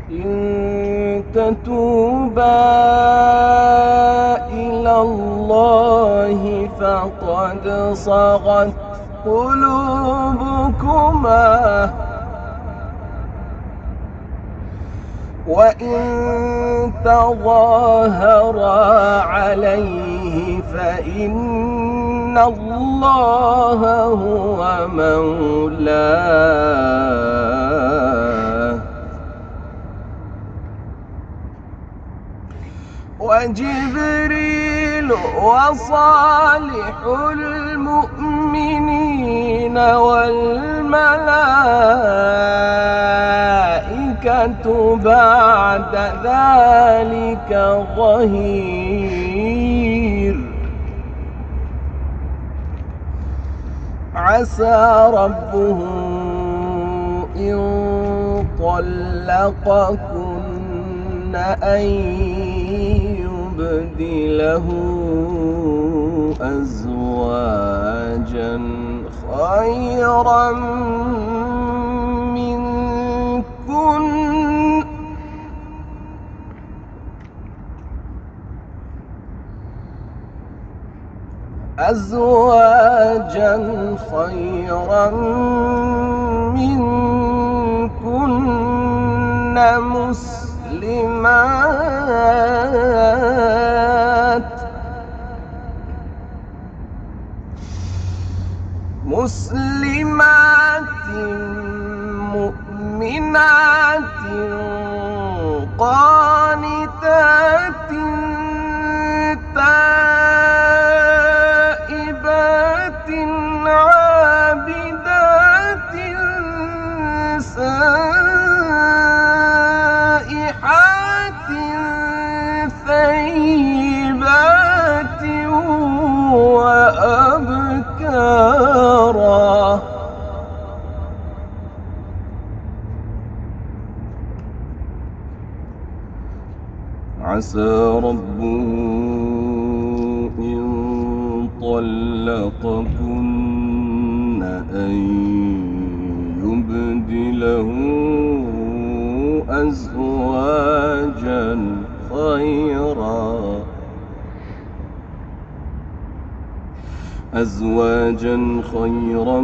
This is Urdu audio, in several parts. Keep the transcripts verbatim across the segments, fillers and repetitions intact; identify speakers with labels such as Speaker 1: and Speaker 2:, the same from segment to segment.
Speaker 1: إن تتوبا إلى الله فقد صغت قلوبكما، وإن تظاهرا عليه فإن الله هو مولاه، وجبريل وصالح المؤمنين والملائكة بعد ذلك ظهير. عسى ربه إن طلقكن أن يبدله أزواجا خيرا منكن أزواجا خيرا منكن مسلمات مسلمات مؤمنات قانتات تائبات عابدات سائحات ثيبات وأبكارا. عسى ربه إن طلقكن أن يبدله أزواجا خيرا أزواجا خيرا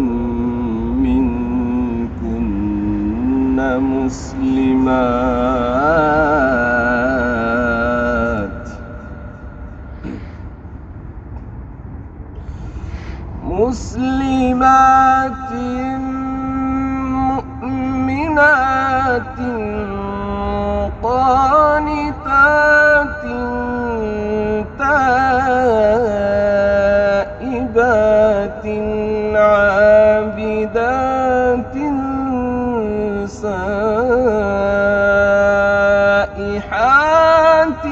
Speaker 1: منكن مسلمات مسلمات مؤمنات قانتات تائبات عابدات سائحات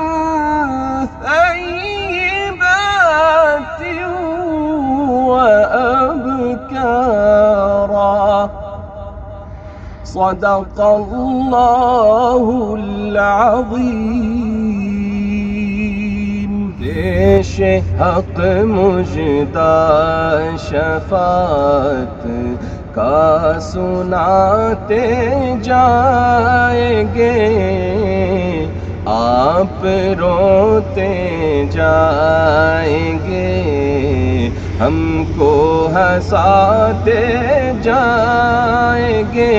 Speaker 1: ثيبات وأبكارا. صدق الله العظيم. پیش حق مجدہ شفاعت کا سناتے جائیں گے، آپ روتے جائیں گے، ہم کو ہنساتے جائیں گے،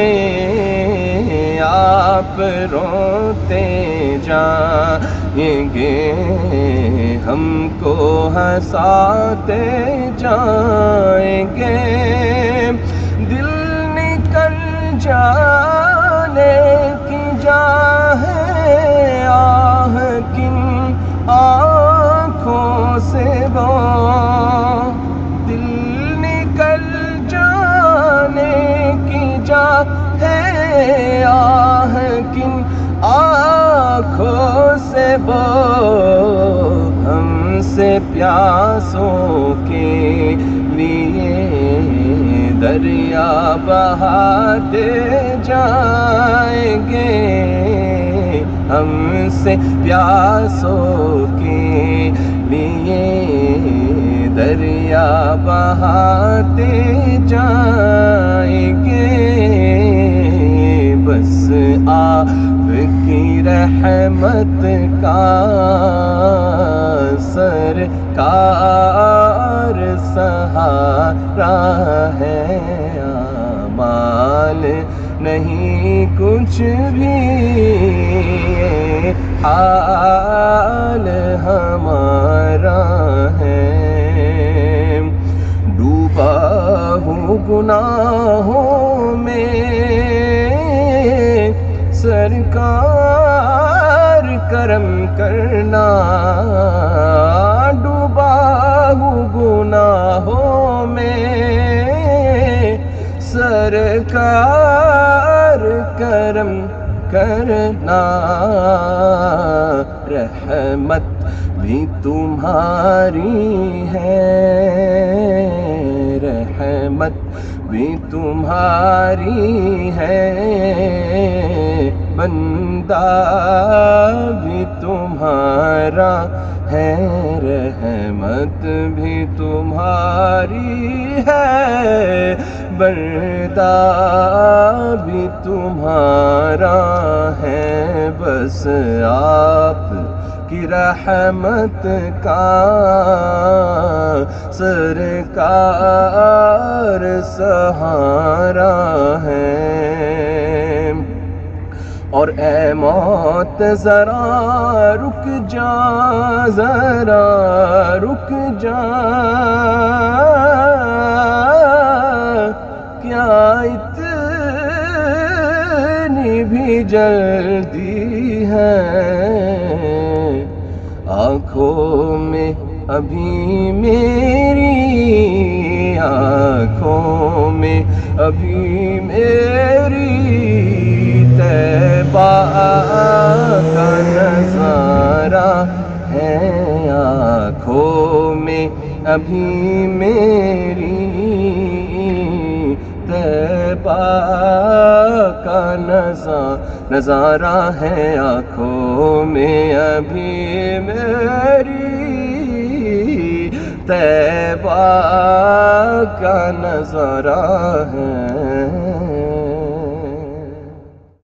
Speaker 1: آپ روتے جائیں گے، ہم کو ہنساتے جائیں گے۔ دل نکل جانے کی جاہ آہ کن آنکھوں سے وہ، دل نکل جانے کی جاہ آہ کن آنکھوں سے وہ، ہم سے پیاسوں کے لیے دریا بہاتے جائیں گے، ہم سے پیاسوں کے لیے دریا بہاتے جائیں گے۔ بس آپ کی رحمت کا سرکار سہارا ہے، اعمال نہیں کچھ بھی حال ہمارا ہے، ڈوبا ہوں گناہوں میں سرکار کرم کرنا، ڈوبا ہوں گناہوں میں سرکار کرم کرنا، رحمت بھی تمہاری ہے، رحمت بھی تمہاری ہے، بندہ بھی تمہارا ہے، رحمت بھی تمہاری ہے، بندہ بھی تمہارا ہے، بس آپ کی رحمت کا سرکار سہارا ہے۔ اور اے موت ذرا رک جا، ذرا رک جا، کیا اتنی بھی جلدی ہے، آنکھوں میں ابھی میری، آنکھوں میں ابھی میری طیبہ کا نظارہ ہے، آنکھوں میں ابھی میری طیبہ کا نظارہ ہے، آنکھوں میں ابھی میری طیبہ کا نظارہ ہے۔